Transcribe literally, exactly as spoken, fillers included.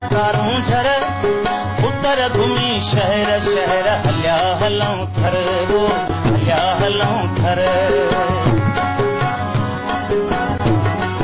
कारूं झर उतर घुमी शहर शहर हलिया हलऊं थर हलिया हलऊं थर।